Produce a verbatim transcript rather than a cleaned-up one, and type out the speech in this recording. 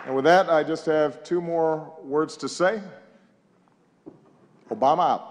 And with that, I just have two more words to say. Obama out.